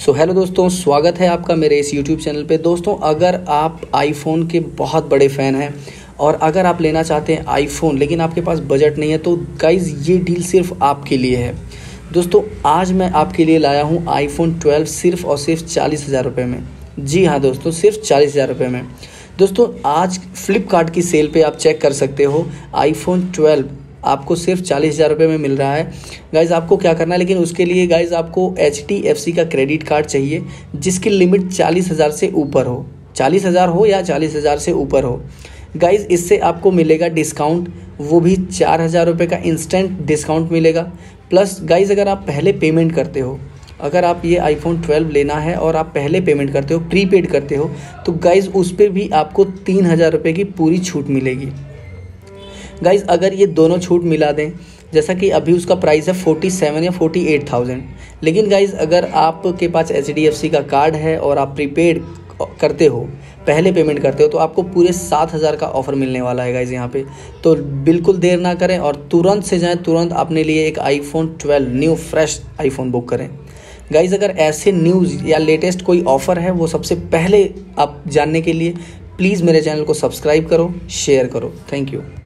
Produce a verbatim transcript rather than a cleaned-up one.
So hello दोस्तों, स्वागत है आपका मेरे इस यूट्यूब चैनल पे। दोस्तों, अगर आप आईफोन के बहुत बड़े फ़ैन हैं और अगर आप लेना चाहते हैं आईफोन लेकिन आपके पास बजट नहीं है, तो गाइज़ ये डील सिर्फ आपके लिए है। दोस्तों, आज मैं आपके लिए लाया हूँ आईफोन ट्वेल्व सिर्फ और सिर्फ चालीस हज़ार रुपये में। जी हाँ दोस्तों, सिर्फ चालीस हज़ार रुपये में। दोस्तों, आज फ्लिपकार्ट की सेल पे आप चेक कर सकते हो, आईफोन ट्वेल्व आपको सिर्फ चालीस हज़ार रुपये में मिल रहा है। गाइज़, आपको क्या करना है, लेकिन उसके लिए गाइज़ आपको एच डी एफ सी का क्रेडिट कार्ड चाहिए जिसकी लिमिट चालीस हज़ार से ऊपर हो, चालीस हज़ार हो या चालीस हज़ार से ऊपर हो। गाइज़, इससे आपको मिलेगा डिस्काउंट, वो भी चार हज़ार रुपये का इंस्टेंट डिस्काउंट मिलेगा। प्लस गाइज़, अगर आप पहले पेमेंट करते हो, अगर आप ये आईफोन ट्वेल्व लेना है और आप पहले पेमेंट करते हो, प्रीपेड करते हो, तो गाइज़ उस पर भी आपको तीन हज़ार रुपये की पूरी छूट मिलेगी। गाइज़, अगर ये दोनों छूट मिला दें, जैसा कि अभी उसका प्राइस है फोर्टी सेवन या फोर्टी एट थाउजेंड, लेकिन गाइज़ अगर आपके पास एच डी एफ सी का कार्ड है और आप प्रीपेड करते हो, पहले पेमेंट करते हो, तो आपको पूरे सात हज़ार का ऑफ़र मिलने वाला है गाइज़ यहाँ पे। तो बिल्कुल देर ना करें और तुरंत से जाएं, तुरंत अपने लिए एक iPhone twelve new fresh iPhone book करें। गाइज़, अगर ऐसे न्यूज़ या लेटेस्ट कोई ऑफ़र है वो सबसे पहले आप जानने के लिए प्लीज़ मेरे चैनल को सब्सक्राइब करो, शेयर करो। Thank you.